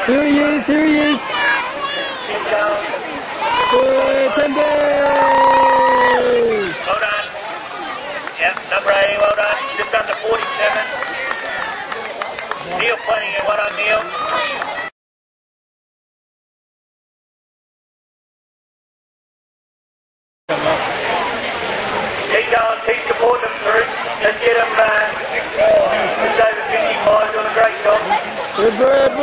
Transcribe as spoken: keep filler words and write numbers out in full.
Here he is, here he is. Good, ten days. Well done. Yep, number eighty, well done. Just under forty-seven. Neil playing it, well done, Neil. Keep going, keep supporting them through. Let's get them uh, just over fifty-five, doing a great job. Good, good.